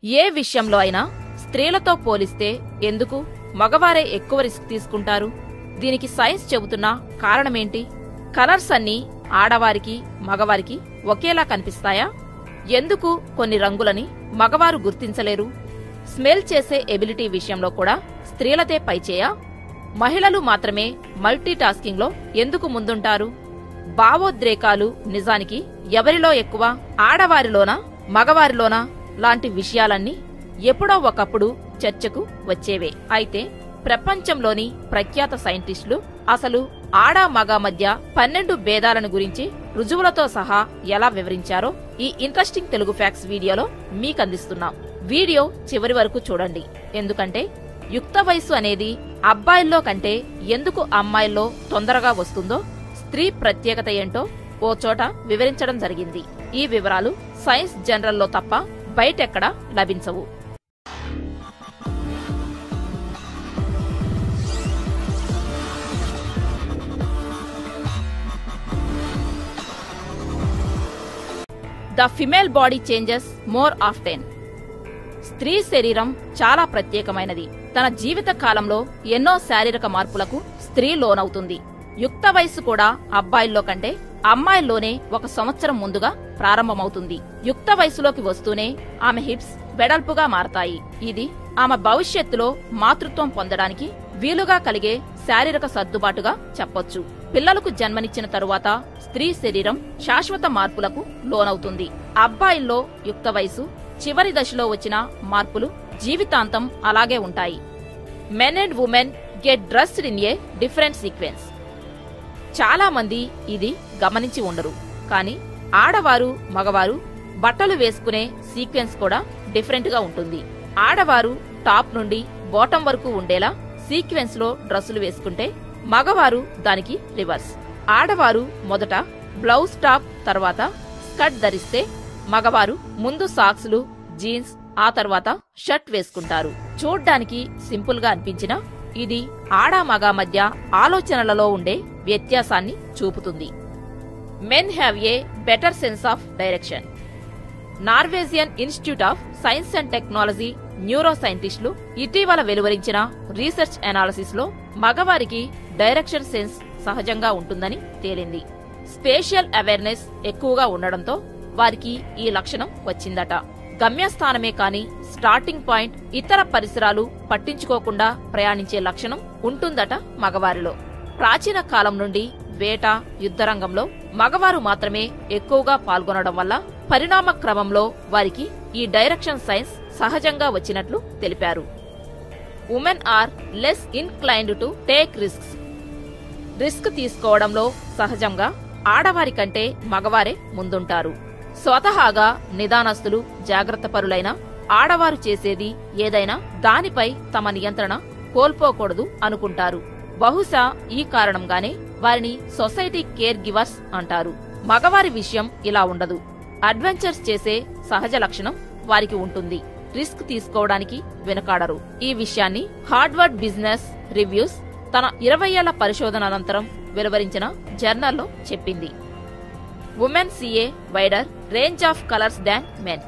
ఏ విషయంలో అయినా స్త్రీలతో పోలిస్తే ఎందుకు మగవారే ఎక్కువ రిస్క్ తీసుకుంటారు? దీనికి సైన్స్ చెబుతున్న కారణమేంటి? కలర్స్ అన్నీ ఆడవారికి మగవారికి ఒకేలా కనిపిస్తాయా? ఎందుకు కొన్ని రంగులని మగవారు గుర్తించలేరు? స్మెల్ చేసే ఎబిలిటీ విషయంలో కూడా స్త్రీలతే పైచేయా? మహిళలు మాత్రమే మల్టీటాస్కింగ్ లో ఎందుకు ముందుంటారు? భావోద్రేకాలు నిజానికి ఎవరిలో ఎక్కువ, ఆడవారిలోనా మగవారిలోనా లాంటి విషయాలన్నీ ఎప్పుడో ఒకప్పుడు చర్చకు వచ్చేవే. అయితే ప్రపంచంలోని ప్రఖ్యాత సైంటిస్టులు అసలు ఆడ మగ మధ్య 12 భేదాలను గురించి రుజువులతో సహా ఎలా వివరించారో ఈ ఇంట్రెస్టింగ్ తెలుగు ఫ్యాక్ట్స్ వీడియోలో మీకందిస్తున్నాం. వీడియో చివరి వరకు చూడండి. ఎందుకంటే యుక్త వయస్సు అనేది అబ్బాయిల్లో కంటే ఎందుకు అమ్మాయిల్లో తొందరగా వస్తుందో, స్త్రీ ప్రత్యేకత ఏంటో ఓ చోట వివరించడం జరిగింది. ఈ వివరాలు సైన్స్ జర్నల్లో తప్ప బయటెక్కడా లభించవు. The female body changes more often. స్త్రీ శరీరం చాలా ప్రత్యేకమైనది. తన జీవిత కాలంలో ఎన్నో శారీరక మార్పులకు స్త్రీ లోనవుతుంది. యుక్త వయస్సు కూడా అబ్బాయిల్లో కంటే అమ్మాయిల్లోనే 1 సంవత్సరం ముందుగా ప్రారంభమవుతుంది. యుక్త వయసులోకి వస్తూనే ఆమె హిప్స్ వెడల్పుగా మారతాయి. ఇది ఆమె భవిష్యత్తులో మాతృత్వం పొందడానికి వీలుగా కలిగే శారీరక సర్దుబాటుగా చెప్పొచ్చు. పిల్లలకు జన్మనిచ్చిన తరువాత స్త్రీ శరీరం శాశ్వత మార్పులకు లోనవుతుంది. అబ్బాయిల్లో యుక్త వయసు చివరి దశలో వచ్చిన మార్పులు జీవితాంతం అలాగే ఉంటాయి. Men and women get dressed in a different sequence. చాలా మంది ఇది గమనించి ఉండరు, కానీ ఆడవారు మగవారు బట్టలు వేసుకునే సీక్వెన్స్ కూడా డిఫరెంట్ గా ఉంటుంది. ఆడవారు టాప్ నుండి బాటం వరకు ఉండేలా సీక్వెన్స్ లో డ్రెస్సులు వేసుకుంటే, మగవారు దానికి రివర్స్. ఆడవారు మొదట బ్లౌజ్ టాప్ తర్వాత స్కర్ట్ ధరిస్తే, మగవారు ముందు సాక్స్లు జీన్స్ ఆ తర్వాత షర్ట్ వేసుకుంటారు. చూడ్డానికి సింపుల్ గా అనిపించినా ఇది ఆడ మగ మధ్య ఆలోచనలలో ఉండే వ్యత్యాసాన్ని చూపుతుంది. Men have a better sense of direction. Norwegian institute of science and technology neuro సైంటిస్టులు ఇటీవల వెలువరించిన రీసెర్చ్ అనాలిసిస్ లో మగవారికి డైరెక్షన్ సెన్స్ సహజంగా ఉంటుందని తేలింది. స్పేషియల్ అవేర్నెస్ ఎక్కువగా ఉండడంతో వారికి ఈ లక్షణం వచ్చిందట. గమ్యస్థానమే కాని స్టార్టింగ్ పాయింట్ ఇతర పరిసరాలు పట్టించుకోకుండా ప్రయాణించే లక్షణం ఉంటుందట మగవారిలో. ప్రాచీన కాలం నుండి వేట, యుద్ధరంగంలో మగవారు మాత్రమే ఎక్కువగా పాల్గొనడం వల్ల పరిణామ క్రమంలో వారికి ఈ డైరెక్షన్ సైన్స్ సహజంగా వచ్చినట్లు తెలిపారు. Women are less inclined to take risks. Risk తీసుకోవడంలో సహజంగా ఆడవారి కంటే మగవారే ముందుంటారు. స్వతహాగా నిదానస్తులు, జాగ్రత్తపరులైన ఆడవారు చేసేది ఏదైనా దానిపై తమ నియంత్రణ కోల్పోకూడదు అనుకుంటారు. బహుశా ఈ కారణంగానే వారిని సొసైటీ కేర్ గివర్స్ అంటారు. మగవారి విషయం ఇలా ఉండదు. అడ్వెంచర్స్ చేసే సహజ లక్షణం వారికి ఉంటుంది. రిస్క్ తీసుకోవడానికి వెనుకాడరు. ఈ విషయాన్ని హార్వర్డ్ బిజినెస్ రివ్యూస్ తన 20 ఏళ్ల పరిశోధన అనంతరం వెలువరించిన జర్నల్లో చెప్పింది. Women see a wider range of colours than men.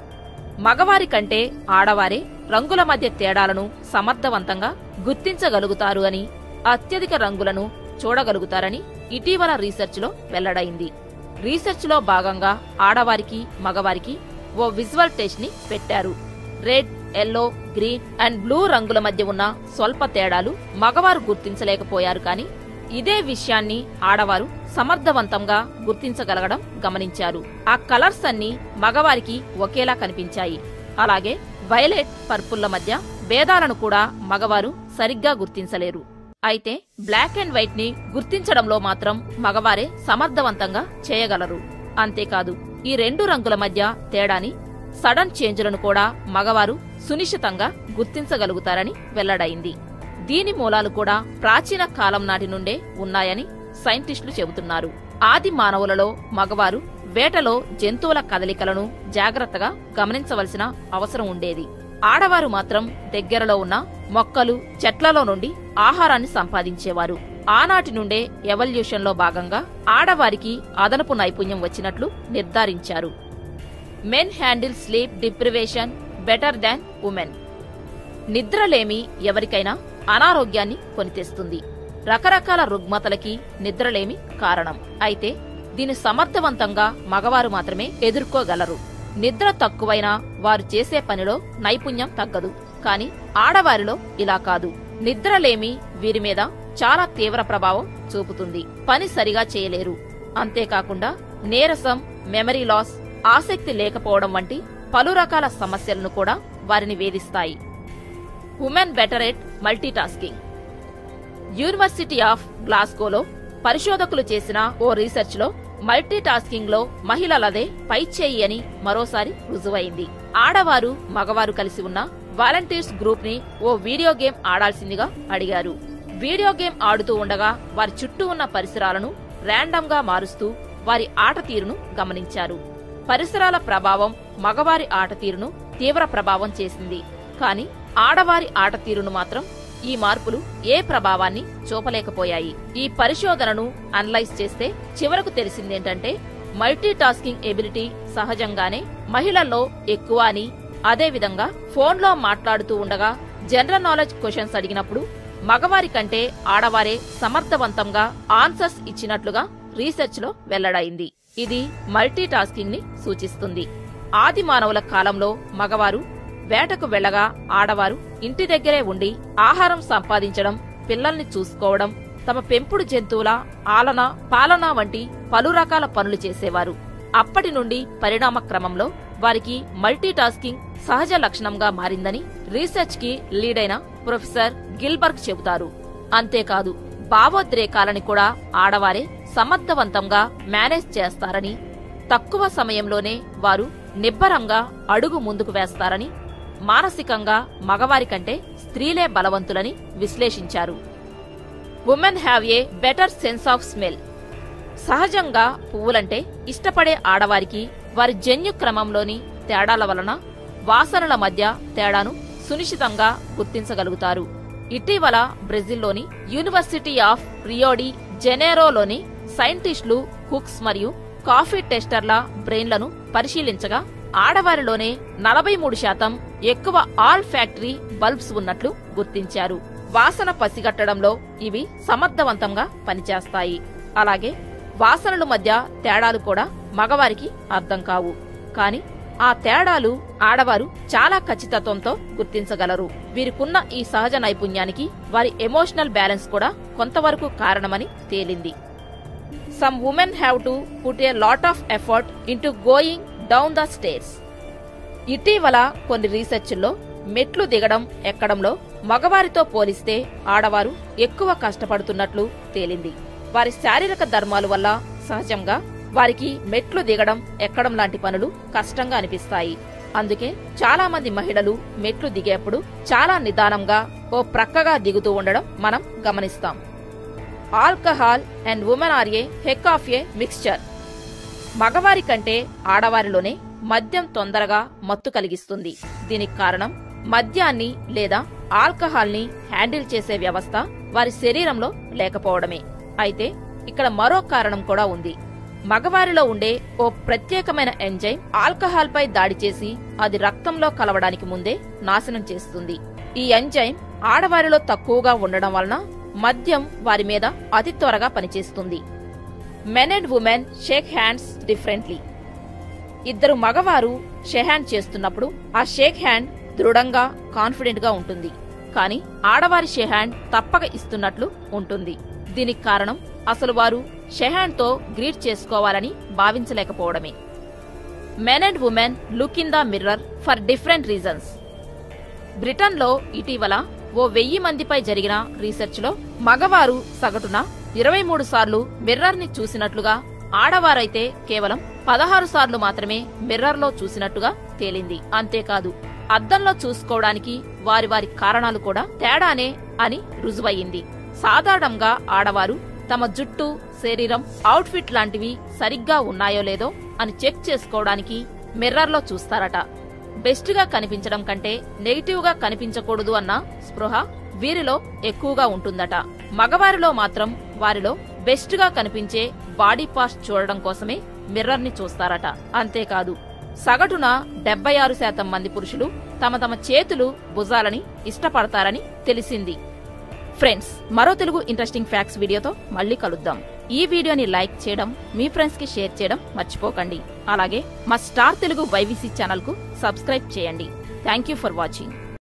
మగవారి కంటే ఆడవారే రంగుల మధ్య తేడాలను సమర్థవంతంగా గుర్తించగలుగుతారు అని, అత్యధిక రంగులను చూడగలుగుతారని ఇటీవల రీసెర్చ్ లో వెల్లడైంది. రీసెర్చ్ లో భాగంగా ఆడవారికి మగవారికి ఓ విజువల్ టెస్ట్ ని పెట్టారు. Red, yellow, green and blue రంగుల మధ్య ఉన్న స్వల్ప తేడాలు మగవారు గుర్తించలేకపోయారు, కానీ ఇదే విషయాన్ని ఆడవారు సమర్థవంతంగా గుర్తించగలగడం గమనించారు. ఆ కలర్స్ అన్ని మగవారికి ఒకేలా కనిపించాయి. అలాగే వైలెట్, పర్పుల్ల మధ్య భేదాలను కూడా మగవారు సరిగ్గా గుర్తించలేరు. అయితే బ్లాక్ అండ్ వైట్ ని గుర్తించడంలో మాత్రం మగవారే సమర్థవంతంగా చేయగలరు. అంతేకాదు, ఈ 2 రంగుల మధ్య తేడాని, సడన్ చేంజ్లను కూడా మగవారు సునిశ్చితంగా గుర్తించగలుగుతారని వెల్లడైంది. దీని మూలాలు కూడా ప్రాచీన కాలం నాటి నుండే ఉన్నాయని సైంటిస్టులు చెబుతున్నారు. ఆది మానవులలో మగవారు వేటలో జంతువుల కదలికలను జాగ్రత్తగా గమనించవలసిన అవసరం ఉండేది. ఆడవారు మాత్రం దగ్గరలో ఉన్న మొక్కలు, చెట్లలో నుండి ఆహారాన్ని సంపాదించేవారు. ఆనాటి నుండే ఎవల్యూషన్ లో భాగంగా ఆడవారికి అదనపు నైపుణ్యం వచ్చినట్లు నిర్ధారించారు. Men handle sleep deprivation better than women. నిద్రలేమి ఎవరికైనా అనారోగ్యాన్ని కొని తెస్తుంది. రకరకాల రుగ్మతలకి నిద్రలేమి కారణం. అయితే దీన్ని సమర్థవంతంగా మగవారు మాత్రమే ఎదుర్కోగలరు. నిద్ర తక్కువైనా వారు చేసే పనిలో నైపుణ్యం తగ్గదు. కాని ఆడవారిలో ఇలా కాదు. నిద్రలేమి వీరి మీద చాలా తీవ్ర ప్రభావం చూపుతుంది. పని సరిగా చేయలేరు. అంతేకాకుండా నీరసం, మెమరీ లాస్, ఆసక్తి లేకపోవడం వంటి పలు రకాల సమస్యలను కూడా వారిని వేధిస్తాయి. Women better at multitasking. University of గ్లాస్గోలో పరిశోధకులు చేసిన ఓ రీసెర్చ్ లో మల్టీటాస్కింగ్ లో మహిళలదే పైచేయి అని మరోసారి రుజువైంది. ఆడవారు, మగవారు కలిసి ఉన్న వాలంటీర్స్ గ్రూప్ ని ఓ వీడియో గేమ్ ఆడాల్సిందిగా అడిగారు. వీడియో గేమ్ ఆడుతూ ఉండగా వారి చుట్టూ ఉన్న పరిసరాలను ర్యాండమ్ గా మారుస్తూ వారి ఆట తీరును గమనించారు. పరిసరాల ప్రభావం మగవారి ఆట తీరును తీవ్ర ప్రభావం చేసింది. కాని ఆడవారి ఆట తీరును మాత్రం ఈ మార్పులు ఏ ప్రభావాన్ని చూపలేకపోయాయి. ఈ పరిశోధనను అనలైజ్ చేస్తే చివరకు తెలిసిందేంటంటే మల్టీటాస్కింగ్ ఎబిలిటీ సహజంగానే మహిళల్లో ఎక్కువ అని, అదేవిధంగా ఫోన్లో మాట్లాడుతూ ఉండగా జనరల్ నాలెడ్జ్ క్వశ్చన్స్ అడిగినప్పుడు మగవారి కంటే ఆడవారే సమర్థవంతంగా ఆన్సర్స్ ఇచ్చినట్లుగా రీసెర్చ్ లో వెల్లడైంది. ఇది మల్టీటాస్కింగ్ ని సూచిస్తుంది. ఆది మానవుల కాలంలో మగవారు వేటకు వెళ్లగా ఆడవారు ఇంటి దగ్గరే ఉండి ఆహారం సంపాదించడం, పిల్లల్ని చూసుకోవడం, తమ పెంపుడు జంతువుల ఆలన, పాలన వంటి పలు రకాల పనులు చేసేవారు. అప్పటి నుండి పరిణామ క్రమంలో వారికి మల్టీటాస్కింగ్ సహజ లక్షణంగా మారిందని రీసెర్చ్ కి లీడైన ప్రొఫెసర్ గిల్బర్గ్ చెబుతారు. అంతేకాదు భావోద్రేకాలని కూడా ఆడవారే సమర్థవంతంగా మేనేజ్ చేస్తారని, తక్కువ సమయంలోనే వారు నిబ్బరంగా అడుగు ముందుకు వేస్తారని, మానసికంగా మగవారి కంటే స్త్రీలే బలవంతులని విశ్లేషించారు. Women have a better sense of smell. సహజంగా పువ్వులంటే ఇష్టపడే ఆడవారికి వారి జన్యు క్రమంలోని తేడాల వలన వాసనల మధ్య తేడాను సునిశ్చితంగా గుర్తించగలుగుతారు. ఇటీవల బ్రెజిల్లోని యూనివర్సిటీ ఆఫ్ రియో డి జెనేరోలోని సైంటిస్టులు హుక్స్ మరియు కాఫీ టెస్టర్ల బ్రెయిన్లను పరిశీలించగా ఆడవారిలోనే 43% ఎక్కువ ఆల్ ఫ్యాక్టరీ బల్బ్స్ ఉన్నట్లు గుర్తించారు. వాసన పసిగట్టడంలో ఇవి సమర్థవంతంగా పనిచేస్తాయి. అలాగే వాసనల మధ్య తేడాలు కూడా మగవారికి అర్థం కావు. కాని ఆ తేడాలు ఆడవారు చాలా ఖచ్చితత్వంతో గుర్తించగలరు. వీరికున్న ఈ సహజ నైపుణ్యానికి వారి ఎమోషనల్ బ్యాలెన్స్ కూడా కొంతవరకు కారణమని తేలింది. Some women have to put a lot of effort into going down the stairs. ఇటీవల కొన్ని రీసెర్చ్ల్లో మెట్లు దిగడం, ఎక్కడంలో మగవారితో పోలిస్తే ఆడవారు ఎక్కువ కష్టపడుతున్నట్లు తేలింది. వారి శారీరక ధర్మాల వల్ల సహజంగా వారికి మెట్లు దిగడం, ఎక్కడం లాంటి పనులు కష్టంగా అనిపిస్తాయి. అందుకే చాలా మంది మహిళలు మెట్లు దిగేప్పుడు చాలా నిదానంగా ఓ ప్రక్కగా దిగుతూ ఉండడం మనం గమనిస్తాం. Alcohol and women are a heck of a mixture. మగవారి కంటే ఆడవారిలోనే మద్యం తొందరగా మత్తు కలిగిస్తుంది. దీనికి కారణం మద్యాన్ని లేదా ఆల్కహాల్ ని హ్యాండిల్ చేసే వ్యవస్థ వారి శరీరంలో లేకపోవడమే. అయితే ఇక్కడ మరో కారణం కూడా ఉంది. మగవారిలో ఉండే ఓ ప్రత్యేకమైన ఎంజైమ్ ఆల్కహాల్ పై దాడి చేసి అది రక్తంలో కలవడానికి ముందే నాశనం చేస్తుంది. ఈ ఎంజైమ్ ఆడవారిలో తక్కువగా ఉండడం వలన మద్యం వారి మీద అతి త్వరగా పనిచేస్తుంది. Men and women shake hands differently. ఇద్దరు మగవారు షేక్ హ్యాండ్ చేస్తున్నప్పుడు ఆ షేక్ హ్యాండ్ దృఢంగా, కాన్ఫిడెంట్ గా ఉంటుంది. కానీ ఆడవారి షేక్ హ్యాండ్ తప్పక ఇస్తున్నట్లు ఉంటుంది. దీనికి కారణం అసలు వారు షేక్ హ్యాండ్ తో గ్రీట్ చేసుకోవాలని భావించలేకపోవడమే. Men and women look in the mirror for different reasons. బ్రిటన్లో ఇటీవల ఓ 1000 మందిపై జరిగిన రీసెర్చ్ లో మగవారు సగటున 23 సార్లు మిర్రర్ ని చూసినట్లుగా, ఆడవారైతే కేవలం 16 సార్లు మాత్రమే మిర్రర్ లో చూసినట్టుగా తేలింది. అంతేకాదు అద్దంలో చూసుకోవడానికి వారి వారి కారణాలు కూడా తేడానే అని రుజువయ్యింది. సాధారణంగా ఆడవారు తమ జుట్టు, శరీరం, అవుట్ఫిట్ లాంటివి సరిగ్గా ఉన్నాయో లేదో అని చెక్ చేసుకోవడానికి మిర్రర్ లో చూస్తారట. బెస్ట్ గా కనిపించడం కంటే నెగిటివ్ గా కనిపించకూడదు అన్న స్పృహ వీరిలో ఎక్కువగా ఉంటుందట. మగవారిలో మాత్రం వారిలో బెస్ట్ గా కనిపించే బాడీ పార్ట్స్ చూడడం కోసమే మిర్రర్ ని చూస్తారట. అంతేకాదు సగటున 76% మంది పురుషులు తమ తమ చేతులు భుజాలని ఇష్టపడతారని తెలిసింది. ఫ్రెండ్స్, మరో తెలుగు ఇంట్రెస్టింగ్ ఫ్యాక్ట్స్ వీడియోతో మళ్ళీ కలుద్దాం. ఈ వీడియోని లైక్ చేయడం, మీ ఫ్రెండ్స్ కి షేర్ చేయడం మర్చిపోకండి. అలాగే మా స్టార్ తెలుగు YVC ఛానల్ కు సబ్స్క్రైబ్ చేయండి. Thank you for watching.